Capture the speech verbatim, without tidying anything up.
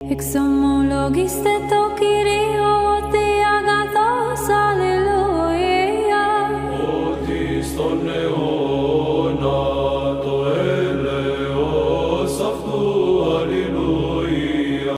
Εξομολογήστε το Κύριο ότι αγαθός, αλληλούια. Ότι στον αιώνα